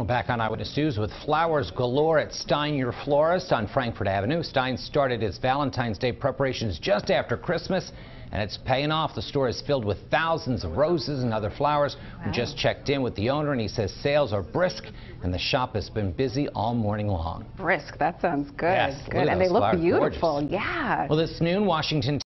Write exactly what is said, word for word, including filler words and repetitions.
Well, back on Eyewitness News with flowers galore at Stein, your florist on Frankford Avenue. Stein started its Valentine's Day preparations just after Christmas, and it's paying off. The store is filled with thousands of roses and other flowers. Wow. We just checked in with the owner, and he says sales are brisk, and the shop has been busy all morning long. Brisk, that sounds good. Yes, good. And they look flowers, beautiful. gorgeous. Yeah. Well, this noon, Washington